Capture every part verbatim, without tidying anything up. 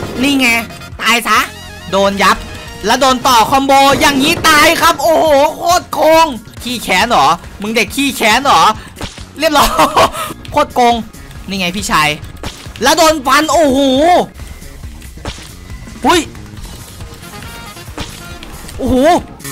นี่ไงตายซะโดนยับแล้วโดนต่อคอมโบอย่างนี้ตายครับโอ้โหโคตรโกงขี้แค้นเหรอมึงเด็กขี้แค้นเหรอเรียบร้อยโคตรโกงนี่ไงพี่ชายแล้วโดนฟันโอ้โหหุ้ยโอ้โห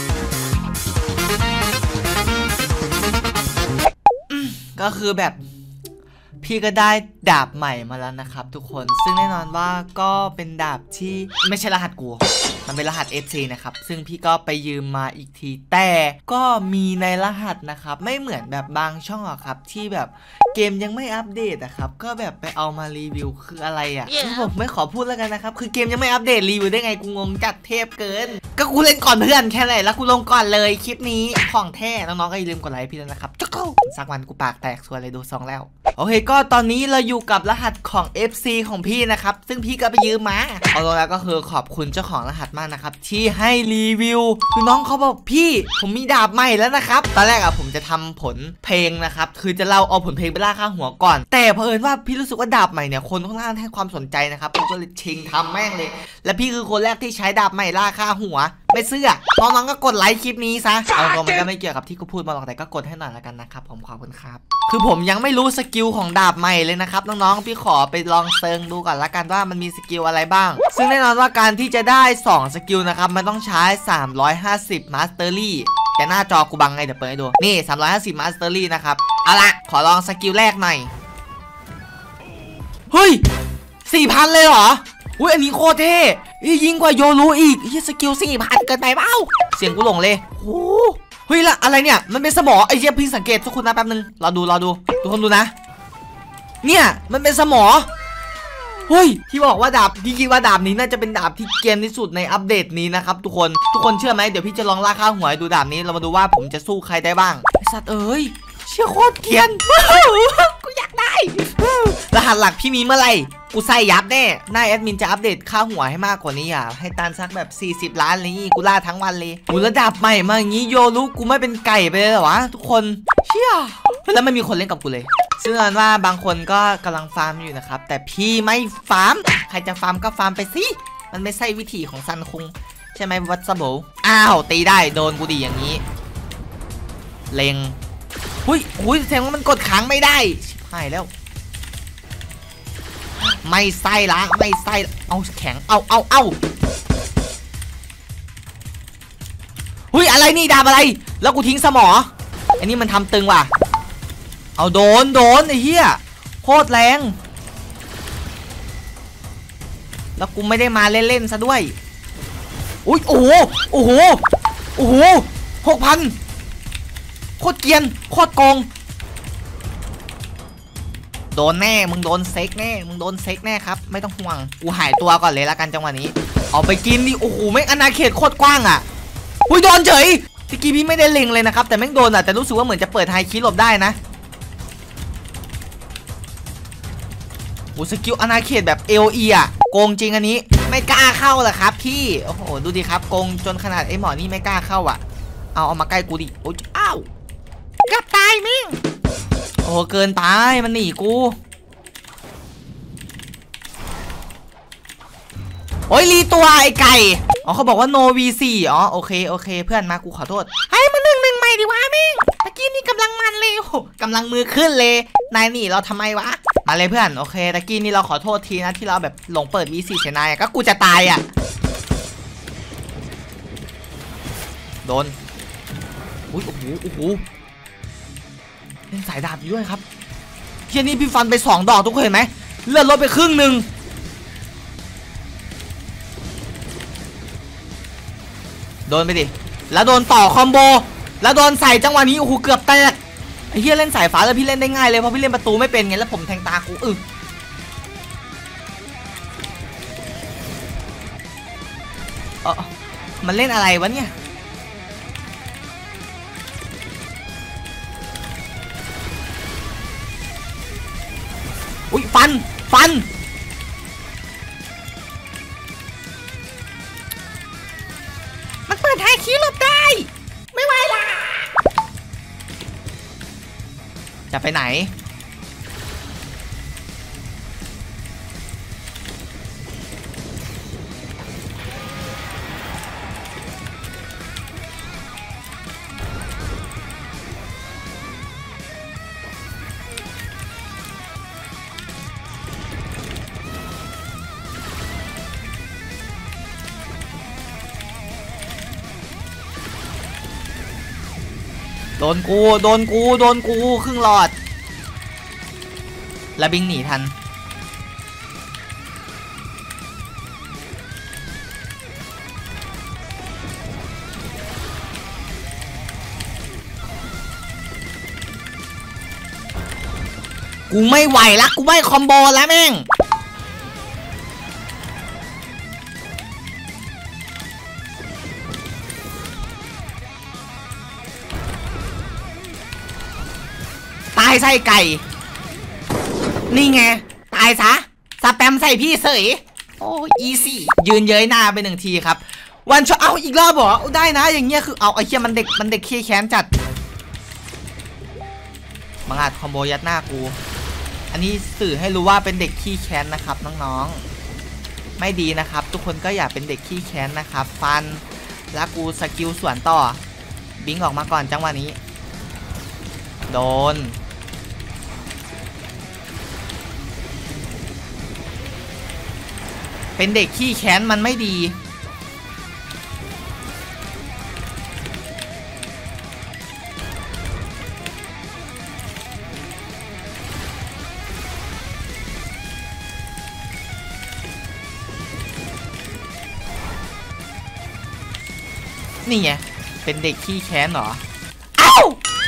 ก็คือแบบพี่ก็ได้ดาบใหม่มาแล้วนะครับทุกคนซึ่งแน่นอนว่าก็เป็นดาบที่ไม่ใช่รหัสกูมันเป็นรหัส เอฟ ซี นะครับซึ่งพี่ก็ไปยืมมาอีกทีแต่ก็มีในรหัสนะครับไม่เหมือนแบบบางช่องอะครับที่แบบเกมยังไม่อัปเดตนะครับก็แบบไปเอามารีวิวคืออะไรอะ yeah. ผมไม่ขอพูดแล้วกันนะครับคือเกมยังไม่อัปเดตรีวิวได้ไงกูงงจัดเทพเกินก็กูเล่นก่อนเพื่อนแค่ไหนแล้วกูลงก่อนเลยคลิปนี้ของแท้น้องๆก็อย่าลืมกดไลค์พี่ด้วยนะครับจ๊กเข้าสักวันกูปากแตกส่วนเลยดูซองแล้วโอเคก็ตอนนี้เราอยู่กับรหัสของ เอฟ ซี ของพี่นะครับซึ่งพี่ก็ไปยืมมาเอาลงแล้วก็คือขอบคุณเจ้าของรหัสมากนะครับที่ให้รีวิวคือน้องเขาบอกพี่ผมมีดาบใหม่แล้วนะครับตอนแรกอะผมจะทำผลเพลงนะครับคือจะเล่าเอาผลเพลงไปล่าค่าหัวก่อนแต่เผอิญว่าพี่รู้สึกว่าดาบใหม่เนี่ยคนค่อนข้างให้ความสนใจนะครับผมก็เลยชิงทำแม่งเลยและพี่คือคนแรกที่ใช้ดาบใหม่ล่าค่าหัวไม่เสื้อน้องๆก็กดไลค์คลิปนี้ซะเอาตรงมันก็ไม่เกี่ยวกับที่กูพูดมาหรอกแต่ก็กดให้หน่อยละกันนะครับผมขอบคุณครับคือผมยังไม่รู้สกิลของดาบใหม่เลยนะครับน้องๆพี่ขอไปลองเซิงดูก่อนละกันว่ามันมีสกิลอะไรบ้างซึ่งแน่นอนว่าการที่จะได้สองสกิลนะครับมันต้องใช้สามร้อยห้าสิบมาสเตอรี่แต่หน้าจอกูบังไงเดี๋ยวเปิดให้ดูนี่สามร้อยห้าสิบมาสเตอรี่นะครับเอาละขอลองสกิลแรกหน่อยเฮ้ย สี่พัน เลยเหรออุ้ยอันนี้โคตรเท่ยิ่งกว่าโยรูอีกยี่สกิล สี่พัน เกินไปเปล่าเสียงกูหลงเลยโอ้เฮ้ยละอะไรเนี่ยมันเป็นสมอไอ้เหี้ยพี่สังเกตทุกคนนะแป๊บนึงรอดูรอดูทุกคนดูนะเนี่ยมันเป็นสมอเฮ้ยที่บอกว่าดาบพี่คิดว่าดาบนี้น่าจะเป็นดาบที่เกมที่สุดในอัปเดตนี้นะครับทุกคนทุกคนเชื่อไหมเดี๋ยวพี่จะลองล่าค่าหัวดูดาบนี้เรามาดูว่าผมจะสู้ใครได้บ้างไอ้สัตว์เอ้ยเชี่ยโคตรเกรียนกูอยากได้รหัสหลักพี่มีเมื่อไหร่กูใส่ยับแน่หน้าแอดมินจะอัปเดตค่าหัวให้มากกว่านี้อ่ะให้ตันสักแบบสี่สิบล้านอะไรงี้กูล่าทั้งวันเลยกูระดับใหม่มาอย่างงี้โยรู้กูไม่เป็นไก่ไปเลยเหรอวะทุกคนเชี่ยแล้วไม่มีคนเล่นกับกูเลยซึ่งอันว่าบางคนก็กำลังฟาร์มอยู่นะครับแต่พี่ไม่ฟาร์มใครจะฟาร์มก็ฟาร์มไปสิมันไม่ใช่วิธีของซันคุงใช่ไหมวัตสโบอ้าวตีได้โดนกูดีอย่างนี้เล็งหุ้ยหุ้ยแสดงว่ามันกดค้างไม่ได้ชิบหายแล้วไม่ไส้ละไม่ไส้เอาแข็งเอาเอาเอาหุ้ยอะไรนี่ดาบอะไรแล้วกูทิ้งสมออันนี้มันทำตึงว่ะเอาโดนโดนไอ้เหี้ยโคตรแรงแล้วกูไม่ได้มาเล่นๆซะด้วยอุ้ยโอ้โหโอ้โหโอ้โหหกพันโคตรเกียนโคตรโกงโดนแน่มึงโดนเซ็กแน่มึงโดนเซ็กแน่ครับไม่ต้องห่วงกูหายตัวก่อนเลยละกันจังหวะนี้เอาไปกินดิโอ้โหแม่งอาณาเขตโคตรกว้างอ่ะอุ้ยโดนเฉยตะกี้พี่ไม่ได้เล็งเลยนะครับแต่แม่งโดนอ่ะแต่รู้สึกว่าเหมือนจะเปิดไฮคิดหลบได้นะโอ้สกิลอาณาเขตแบบเอลอีอ่ะโกงจริงอันนี้ไม่กล้าเข้าหรอครับพี่โอ้โหดูดิครับโกงจนขนาดไอ้หมอนี่ไม่กล้าเข้าอ่ะเอาเอามาใกล้กูดิโอ้ยอ้าวเกือบตายมิ่งโอ้เกินไปมันหนีกูโอ้ยรีตัวไอ้ไก่อ๋อเขาบอกว่าโน วี สี่ อ๋อโอเคโอเคเพื่อนมากูขอโทษให้มาหนึ่งหนึ่งใหม่ดิวะมิ่งตะกี้นี่กำลังมันเลยกำลังมือขึ้นเลยนายหนีเราทำไมวะมาเลยเพื่อนโอเคตะกี้นี่เราขอโทษทีนะที่เราแบบหลงเปิด วี สี่ เสียนายก็กูจะตายอ่ะโดนอุ้ยโอ้โหโอ้โหเล่นสายดาบด้วยครับเที่ยนี้พี่ฟันไปสองดอกทุกคนเห็นไหมเลือดลดไปครึ่งหนึ่งโดนไปดิแล้วโดนต่อคอมโบแล้วโดนใส่จังหวะนี้โอ้โหเกือบแตกไอ้เหี้ยเล่นสายฟ้าแล้วพี่เล่นได้ง่ายเลยเพราะพี่เล่นประตูไม่เป็นไงแล้วผมแทงตากูอึเออมันเล่นอะไรวะเนี่ยอุ้ยฟันฟันมันเปิดไฮคิวหลบได้ไม่ไหวละจะไปไหนโดนกูโดนกูโดนกูครึ่งหลอดแล้วบิงหนีทันกูไม่ไหวละกูไม่คอมโบแล้วแม่งตายไส้ไก่นี่ไงตายซะสแปมใส่พี่เสยโอ้อีซี่ยืนเย้ยหน้าไปหนึ่งทีครับวันช็อตเอาอีกรอบเหรอได้นะอย่างเงี้ยคือเอาไอ้เหี้ยมันเด็กมันเด็กขี้แค้นจัดมังอาจคอมโบยัดหน้ากูอันนี้สื่อให้รู้ว่าเป็นเด็กขี้แค้นนะครับน้องๆไม่ดีนะครับทุกคนก็อย่าเป็นเด็กขี้แค้นนะครับฟันแล้วกูสกิลสวนต่อบิงออกมาก่อนจังหวะนี้โดนเป็นเด็กขี้แค้นมันไม่ดีนี่ไงเป็นเด็กขี้แค้นเหรอเอ้า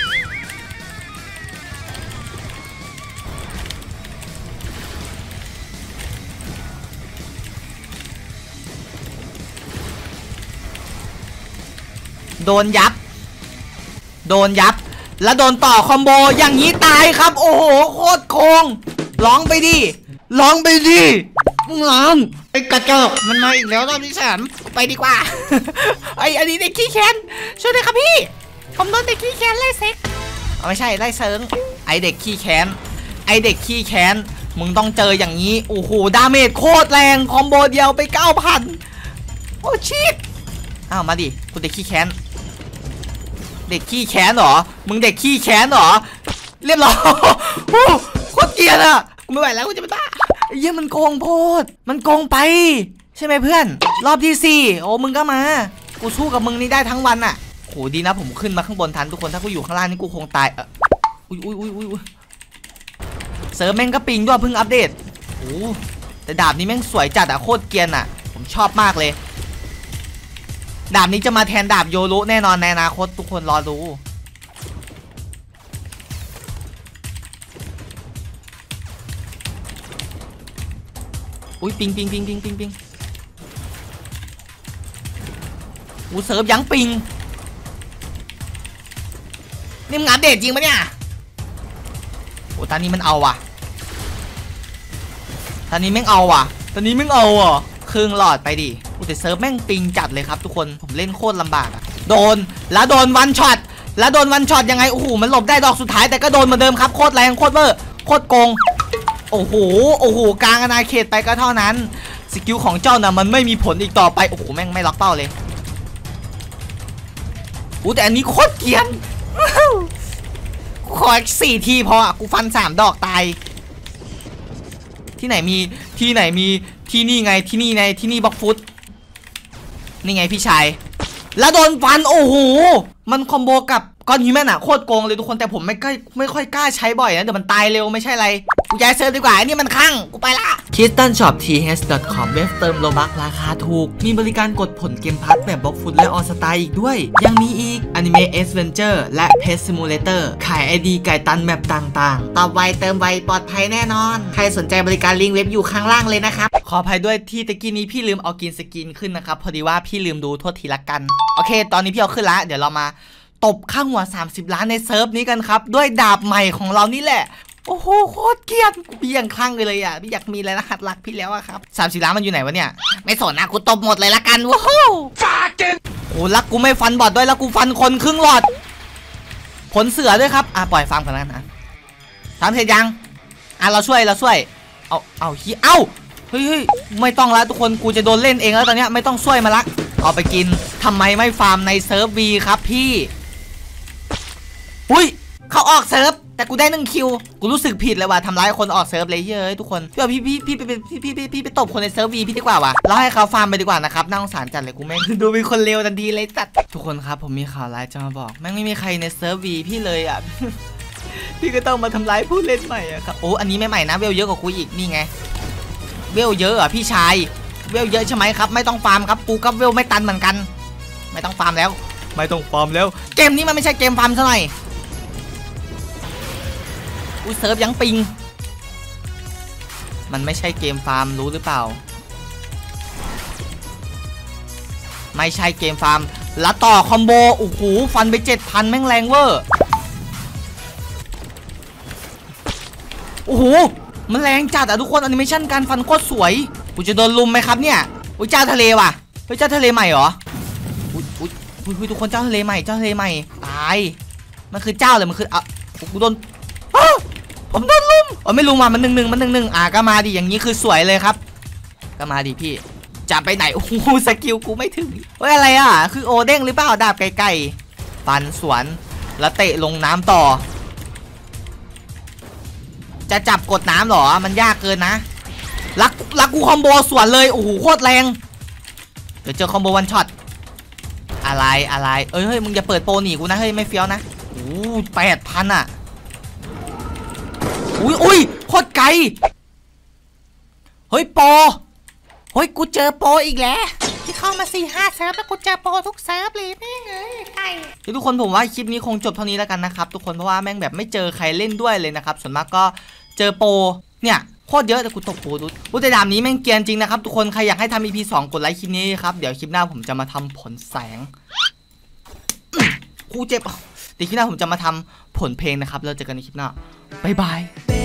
โดนยับโดนยับแล้วโดนต่อคอมโบอย่างนี้ตายครับโอ้โหโคตรโกงร้องไปดิร้องไปดิมึงร้องไอ้กระจอกมันมาอีกแล้วรอบที่สามไปดีกว่า ไอ้อันนี้เด็กขี้แค้นช่วยด้วยครับพี่ผมโดนเด็กขี้แค้นไล่เซ็กเอาไม่ใช่ไล่เซิงไอเด็กขี้แค้นไอเด็กขี้แค้นมึงต้องเจออย่างนี้โอ้โหดาเมจโคตรแรงคอมโบเดียวไป เก้าพัน โอ้ชิตอ้าวมาดิกูเด็กขี้แค้นเด็กขี้แค้นเหรอมึงเด็กขี้แค้นเหรอเรียบร้อยโอ้โคตรเกลียดอะกูไม่ไหวแล้วกูจะไปบ้าเยี่ยมันโกงโพดมันโกงไปใช่ไหมเพื่อนรอบที่สี่โอ้มึงก็มากูสู้กับมึงนี่ได้ทั้งวันอะโหดีนะผมขึ้นมาข้างบนทันทุกคนถ้ากูอยู่ข้างล่างนี่กูคงตายเอออุ้ยอุ้ยอุ้ยอุ้ยเซิร์ฟแม่งก็ปิงด้วยเพิ่งอัปเดตโอ้แต่ดาบนี้แม่งสวยจัดอะโคตรเกรียนอะผมชอบมากเลยดาบนี้จะมาแทนดาบโยรุแน่นอนในอนาคตทุกคนรอดูอุ้ยปิงปิงปิงปิงปิงปิงอู้เซิร์ฟยังปิงนี่มึงอัปเดตจริงปะเนี่ยโอ้ตอนนี้มันเอาว่ะตอนนี้แม่งเอาว่ะตอนนี้แม่งเอาอ่ะครึ่งหลอดไปดิอู้แต่เซิร์ฟแม่งปิงจัดเลยครับทุกคนผมเล่นโคตรลำบากอะโดนแล้วโดนวันช็อตแล้วโดนวันช็อตยังไงโอ้โหมันหลบได้ดอกสุดท้ายแต่ก็โดนเหมือนเดิมครับโคตรแรงโคตรเวอร์โคตรโกงโอ้โหโอ้โหกลางอาณาเขตไปก็เท่านั้นสกิลของเจ้าน่ะมันไม่มีผลอีกต่อไปโอ้โหแม่งไม่ล็อกเป้าเลยอู้แต่อันนี้โคตรเกรียนขออีกสี่ทีพออ่ะกูฟันสามดอกตายที่ไหนมีที่ไหนมีที่นี่ไงที่นี่ไงที่นี่บล็อกฟุตนี่ไงพี่ชายแล้วโดนฟันโอ้โหมันคอมโบกับก้อนฮิวแมนอะโคตรโกงเลยทุกคนแต่ผมไม่ค่อยไม่ค่อยกล้าใช้บ่อยนะเดี๋ยวมันตายเร็วไม่ใช่อะไรกูย้ายเซิร์ฟดีกว่าอันนี้มันคั่งกูไปละ คิสตันช็อป ที เอช ดอท คอม เว็บเติมโลบักราคาถูกมีบริการกดผลเกมพัทแบบบล็อกฟุตและออสตาอีกด้วยยังมีอีก Anime Adventure และ Pet Simulator ขาย ไอ ดี ไก่ตันแมปต่างๆตอบไวเติมไวปลอดภัยแน่นอนใครสนใจบริการลิงก์เว็บอยู่ข้างล่างเลยนะครับขออภัยด้วยที่ตะกี้นี้พี่ลืมเอากินสกินขึ้นนะครับพอดีว่าพี่ลืมดูโทษทีละกันโอเคตอนนี้พี่เอาขึ้นละเดี๋ยวเรามาตบข้างหัวสามสิบล้านในเซิร์ฟนี้กันครับด้วยดาบใหม่ของเรานี่แหละโอ้โหโคตรเกลียดพี่ยังคลั่งเลยอ่ะพี่อยากมีอะไรรหัสลักพี่แล้วอะครับสามสิบล้านมันอยู่ไหนวะเนี่ยไม่สนนะกูตบหมดเลยละกันว้าวโอ้ลักกูไม่ฟันบอดด้วยแล้วกูฟันคนครึ่งหลอดผลเสือด้วยครับอ่ะปล่อยฟังกันแล้วนะทำเสร็จยังอ่ะเราช่วยเราช่วยเอาเอาฮีเอ้าเฮ้ยเฮ้ยไม่ต้องแล้วทุกคนกูจะโดนเล่นเองแล้วตอนนี้ไม่ต้องช่วยมาละเอาไปกินทำไมไม่ฟาร์มในเซิร์ฟวีครับพี่อุ้ยเขาออกเซิร์ฟแต่กูได้หนึ่งคิวกูรู้สึกผิดเลยว่ะทำร้ายคนออกเซิร์ฟเลยเฮ้ยทุกคนพี่พี่พี่พี่พี่พี่พี่พี่ไปตบคนในเซิร์ฟวีพี่ดีกว่าว่ะแล้วให้เขาฟาร์มไปดีกว่านะครับน่าสงสารจัดเลยกูแม่งดูเป็นคนเลวทันทีเลยจัดทุกคนครับผมมีข่าวร้ายจะมาบอกแม่งไม่มีใครในเซิร์ฟวีพี่เลยอ่ะ พี่ก็ต้องมาทำร้ายผู้เล่นใหม่อะครับโอ้อันนี้ไม่ใหม่นะเวลเยอะกว่ากูอีกนี่ไงเวลเยอะอ่ะพี่ชายเวลเยอะใช่ไหมครับไม่ต้องฟาร์มครับกูกับเวลไม่ตันเหมือนกันไม่ต้องฟาร์มแล้วไม่ต้องฟาร์มแล้วเกมนี้มันไม่ใช่เกมฟาร์มซะหน่อยอุ้ยเซิร์ฟยังปิงมันไม่ใช่เกมฟาร์มรู้หรือเปล่าไม่ใช่เกมฟาร์มแล้วต่อคอมโบโอ้โหฟันไป เจ็ดพัน แม่งแรงเวอร์โอ้โหมันแรงจัดอ่ะทุกคนแอนิเมชันการฟันโคตรสวยกูจะโดนลุมไหมครับเนี่ยอุ้ยเจ้าทะเลว่ะเฮ้ยเจ้าทะเลใหม่เหรออุ้ยอุ้ยอุ้ยทุกคนเจ้าทะเลใหม่เจ้าทะเลใหม่ตายมันคือเจ้าเลยมันคืออ่ะกูโดนผมโดนลุมอ๋อไม่ลุมว่ะมันหนึ่งหนึ่งมันหนึ่งหนึ่งอ่ะก็มาดิอย่างนี้คือสวยเลยครับก็มาดิพี่จะไปไหนโอ้โหสกิลกูไม่ถึงเฮ้ยอะไรอ่ะคือโอเด้งหรือเปล่าดาบไกลๆฟันสวนแล้วเตะลงน้ำต่อจะจับกดน้ำหรอมันยากเกินนะลักลักกูคอมโบสวนเลยโอ้โหโคตรแรงเดี๋ยวเจอคอมโบวันช็อตอะไรอะไรเอ้ยเฮ้ยมึงอย่าเปิดโปรหนีกูนะเฮ้ยไม่เฟี้ยวนะโอ้แปดพันอ่ะอุ้ยอุ้ยโคตรไกลเฮ้ยโปรเฮ้ยกูเจอโปรอีกแล้วที่เข้ามาสี่ห้าเซิร์ฟแล้วกูเจอโปรทุกเซิร์ฟเลยแม่งเอ้ยไก่ทุกคนผมว่าคลิปนี้คงจบเท่านี้แล้วกันนะครับทุกคนเพราะว่าแม่งแบบไม่เจอใครเล่นด้วยเลยนะครับส่วนมากก็เจอโปรเนี่ยโคตรเยอะแต่กูตกโปรดูกูแต่ดามนี้แม่งเกียนจริงนะครับทุกคนใครอยากให้ทำ อี พี สองกดไลค์คลิปนี้ครับเดี๋ยวคลิปหน้าผมจะมาทำผลแสงกูเจ็บเดี๋ยวคลิปหน้าผมจะมาทำผลเพลงนะครับแล้วเจอกันในคลิปหน้าบ๊ายบาย